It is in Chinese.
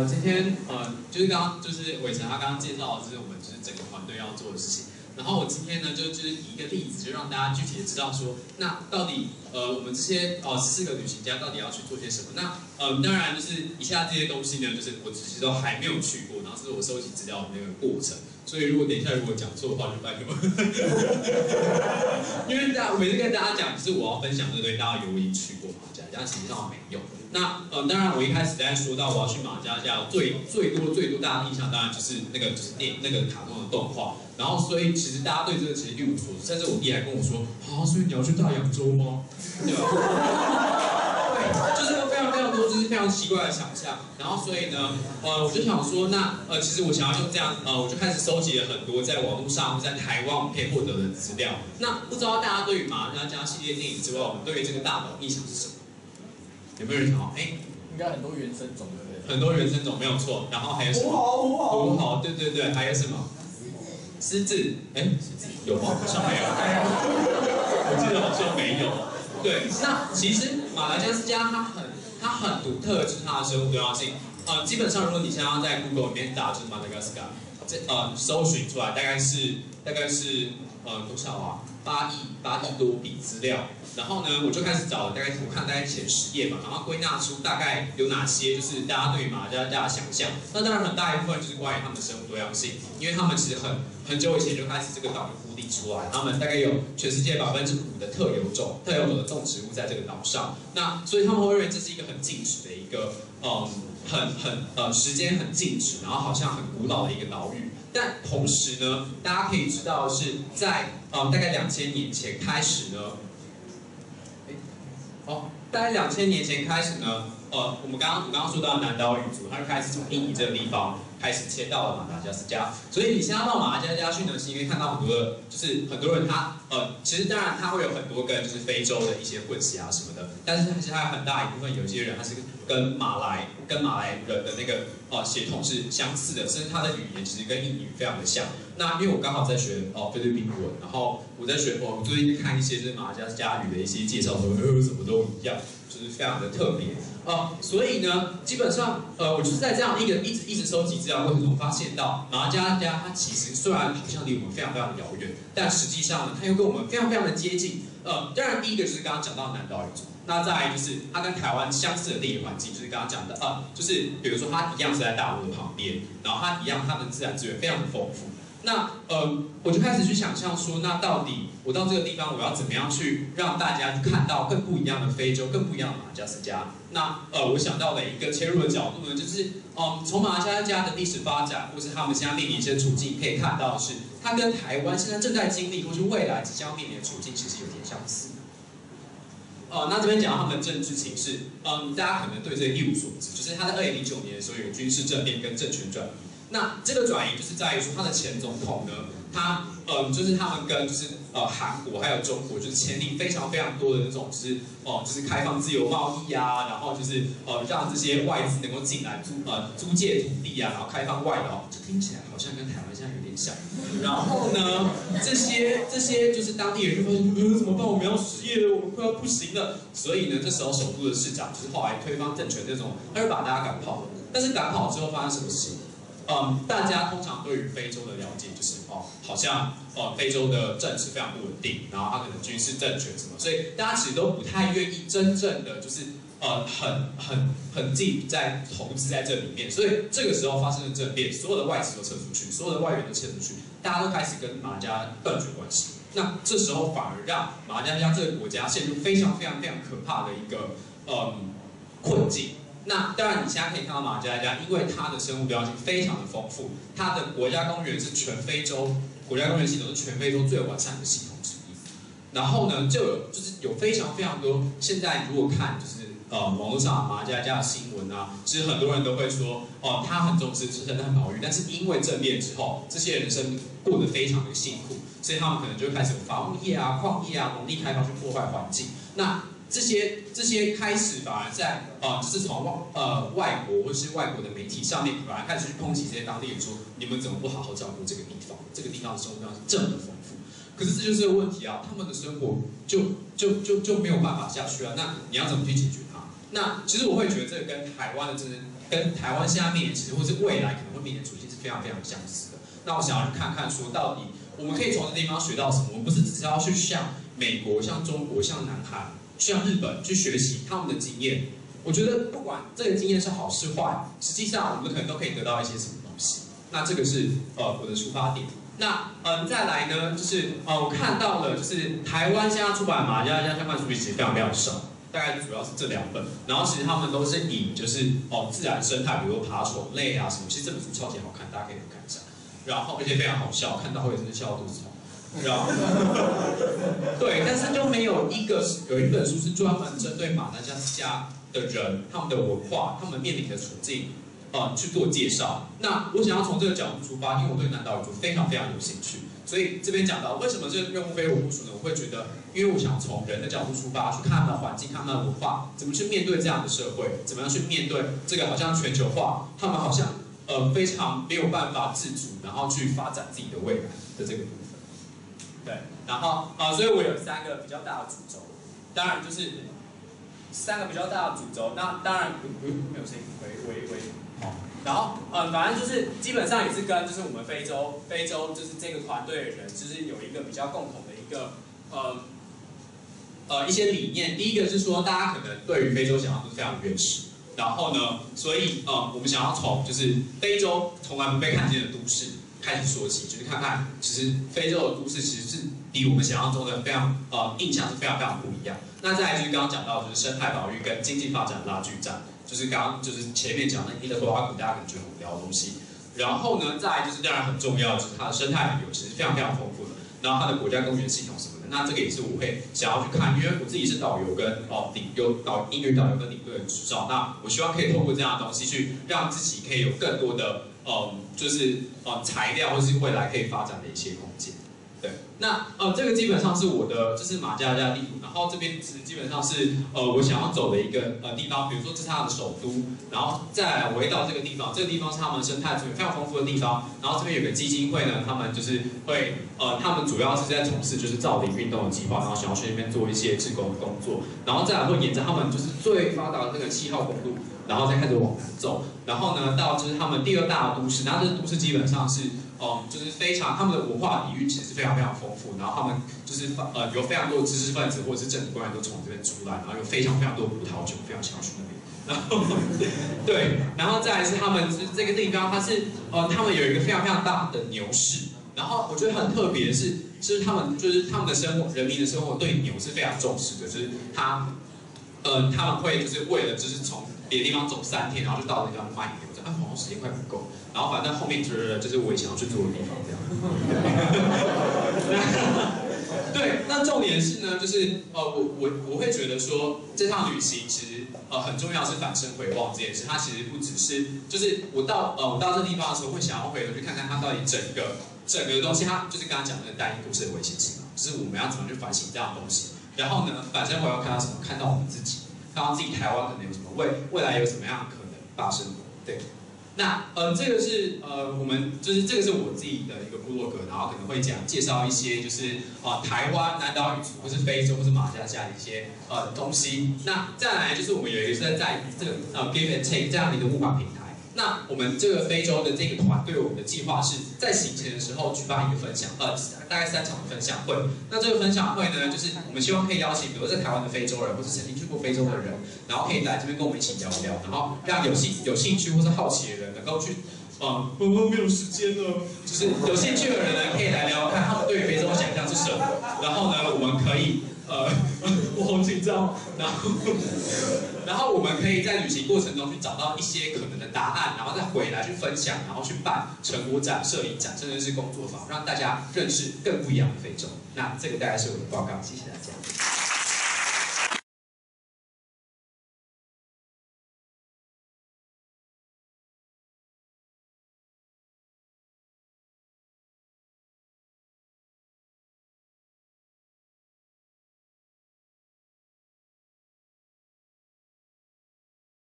今天就是刚刚就是伟成他刚刚介绍的，就是我们就是整个团队要做的事情。然后我今天呢就是以一个例子，就让大家具体的知道说，那到底我们这些14个旅行家到底要去做些什么？那当然就是以下这些东西呢，就是我其实都还没有去过，然后这是我收集资料的那个过程。所以如果等一下如果讲错的话，就拜托。因为每次跟大家讲，就是我要分享这堆，大家有已经去过马加加，其实上没有。那当然我一开始在说到我要去马加加，最多大家印象当然就是那个那个卡通的动画。然后所以其实大家对这个其实一无所知，甚至我弟还跟我说，所以你要去大洋洲吗？对吧？对，就是非常多，就是非常奇怪的想象。然后所以呢，我就想说，那其实我想要用这样，我就开始收集了很多在网络上或在台湾我们可以获得的资料。那不知道大家对于马加加系列电影之外，我们对于这个大岛印象是什么？有没有人想到？ 应该很多原生种对不对？ 很多原生种没有错。然后还有什么？ 虎豪，对，还有什么？狮子，狮子有吗？好像没有。我记得好像没有。对，那其实马达加斯加它很独特，就是它的生物多样性。基本上如果你现在在 Google 里面打就是马达加斯加，搜寻出来大概是多少啊？8亿多笔资料。然后呢，我就开始找了我看大概前10页嘛，然后归纳出大概有哪些就是大家对于马加加的想象。那当然很大一部分就是关于他们的生物多样性，因为他们其实很久以前就开始这个岛就孤立出来，他们大概有全世界5%的特有种的动植物在这个岛上。那所以他们会认为这是一个很静止的一个时间很静止，然后好像很古老的一个岛屿。但同时呢，大家可以知道是在大概2000年前开始呢。大概2000年前开始呢，我刚刚说到南岛语族，他就开始从印尼这个地方开始迁到了马达加斯加。所以你现在到马达加斯加去呢，是因为看到很多的，就是很多人他其实当然他会有很多跟就是非洲的一些混血啊什么的，但是其实还有很大一部分有些人他是跟马来人的那个血统是相似的，甚至他的语言其实跟印尼语非常的像。那因为我刚好在学菲律宾文，然后我最近看一些就是马达加斯加语的一些介绍，说什么都一样，就是非常的特别。所以呢，基本上我就是在这样一直收集资料过程中，发现到马达加斯加它其实虽然好像离我们非常遥远，但实际上呢，它又跟我们非常的接近。当然第一个就是刚刚讲到南岛语族，那再来就是它跟台湾相似的地理环境，就是刚刚讲的就是比如说它一样是在大陆的旁边，然后它一样它的自然资源非常的丰富。那我就开始去想象说，那到底我到这个地方，我要怎么样去让大家去看到更不一样的非洲，更不一样的马达加斯加？那我想到的一个切入的角度呢，就是从马达加斯加的历史发展，或是他们现在面临一些处境，可以看到是它跟台湾现在正在经历，或是未来即将面临的处境，其实有点相似。那这边讲到他们的政治情势，大家可能对这个一无所知，就是他在2009年的时候有军事政变跟政权转移。那这个转移就是在于说，他的前总统呢，他就是他们跟就是韩国还有中国就是签订非常多的那种就是开放自由贸易啊，然后就是让这些外资能够进来租借土地啊，然后开放外劳，这听起来好像跟台湾现在有点像。然后呢，这些就是当地人就发现怎么办？我们要失业了，我们快要不行了。所以呢，这时候首都的市长就是后来推翻政权那种，他就把大家赶跑了。但是赶跑之后发生什么事情？大家通常对于非洲的了解就是好像非洲的政治非常不稳定，然后它可能军事政权什么，所以大家其实都不太愿意真正的就是很deep在投资在这里面。所以这个时候发生了政变，所有的外资都撤出去，所有的外援都撤出去，大家都开始跟马加断绝关系。那这时候反而让马加这个国家陷入非常可怕的一个困境。那当然，你现在可以看到马加加，因为它的生物多样性非常的丰富，它的国家公园是全非洲国家公园系统是全非洲最完善的系统之一。然后呢，就是有非常多，现在如果看就是网络上马加加的新闻啊，其实很多人都会说他很重视生态保育，但是因为政变之后，这些人生过得非常的辛苦，所以他们可能就会开始有伐木业啊、矿业啊、农地开发去破坏环境。那这些开始反而在就是从外国或是外国的媒体上面，反而开始去抨击这些当地人说，你们怎么不好好照顾这个地方？这个地方的生活量是这么的丰富。可是这就是个问题啊，他们的生活就没有办法下去啊。那你要怎么去解决它？ 那其实我会觉得这个跟台湾的跟台湾现在面临其实或是未来可能会面临的处境是非常非常相似的。那我想要去看看说到底我们可以从这地方学到什么？我们不是只是要去像美国、像中国、像南韩、像日本去学习他们的经验。我觉得不管这个经验是好是坏，实际上我们可能都可以得到一些什么东西。那这个是我的出发点。那再来呢，就是我看到了，就是台湾现在出版马来西亚相关书籍其实非常非常少，大概主要是这2本。然后其实他们都是以就是自然生态，比如说爬虫类啊什么，其实这本书超级好看，大家可以来看一下。然后而且非常好笑，看到会真是笑到肚子痛。然后对，但是就没有一本书是专门针对马来西亚的人、他们的文化、他们面临的处境。去做介绍。那我想要从这个角度出发，因为我对南岛语族非常非常有兴趣，所以这边讲到为什么这个任务非我莫属呢？我会觉得，因为我想从人的角度出发，去看他们的环境、看他们的文化，怎么去面对这样的社会，怎么样去面对这个好像全球化，他们好像非常没有办法自主，然后去发展自己的未来的这个部分。对，然后所以我有3个比较大的主轴，当然就是3个比较大的主轴。那当然没有声音，喂。然后反正就是基本上也是跟就是我们非洲就是这个团队的人，就是有一个比较共同的一个一些理念。第一个是说，大家可能对于非洲想象都是非常原始，然后呢，所以我们想要从就是非洲从来不被看见的都市开始说起，就是看看其实非洲的都市其实是比我们想象中的非常印象是非常非常不一样。那再来就是刚刚讲到就是生态保育跟经济发展拉锯战。就是刚刚就是前面讲的伊勒托巴古，大家可能觉得很无聊的东西。然后呢，再来就是当然很重要，就是它的生态旅游其实非常非常丰富的。然后它的国家公园系统什么的，那这个也是我会想要去看，因为我自己是导游跟英语导游跟领队的执照。那我希望可以透过这样的东西去让自己可以有更多的就是材料或是未来可以发展的一些空间。对，那这个基本上是我的，这是马加加地图，然后这边基本上是我想要走的一个地方，比如说这是它的首都，然后再来我会到这个地方，这个地方是他们生态资源非常丰富的地方，然后这边有个基金会呢，他们就是会他们主要是在从事就是造林运动的计划，然后想要去那边做一些志工的工作，然后再来会沿着他们就是最发达的那个7号公路，然后再开始往南走，然后呢到就是他们第2大的都市，然后这个都市基本上是。就是非常他们的文化底蕴其实是非常非常丰富，然后他们就是有非常多的知识分子或者是政府官员都从这边出来，然后有非常非常多的葡萄酒，非常想要去那边。然后对，然后再来是他们这个地方，它是他们有一个非常非常大的牛市，然后我觉得很特别的是，就是他们的生活，人民的生活对牛是非常重视的，就是他们会就是为了就是从别的地方走3天，然后就到那地方卖牛。好像时间快不够，然后反正后面就是我也想要去住的地方这样。对，那重点是呢，就是我会觉得说这趟旅行其实很重要是返身回望这件事，它其实不只是就是我到这地方的时候会想要回头去看看它到底整个东西，它就是刚刚讲的那个单一故事的危险性，就是我们要怎么去反省这样的东西。然后呢，返身回望看到什么？看到我们自己，看到自己台湾可能有什么未来有什么样的可能发生。对，那这个是我们就是这个是我自己的一个部落格，然后可能会介绍一些就是台湾南岛语族或是非洲或是马来西亚的一些东西。那再来就是我们有一个是在这个Give and Take 这样的一个募款平台。那我们这个非洲的这个团队，我们的计划是在行前的时候举办一个分享，大概3场的分享会。那这个分享会呢，就是我们希望可以邀请，比如在台湾的非洲人，或是曾经去过非洲的人，然后可以来这边跟我们一起聊聊，然后让有兴趣或是好奇的人能够去，没有时间了，就是有兴趣的人呢，可以来聊看他们对于非洲的想象是什么。然后呢，我们可以我好紧张，然后我们可以在旅行过程中去找到一些可能的答案，然后再回来去分享，然后去办成果展、摄影展，甚至是工作坊，让大家认识更不一样的非洲。那这个大概是我的报告，谢谢大家。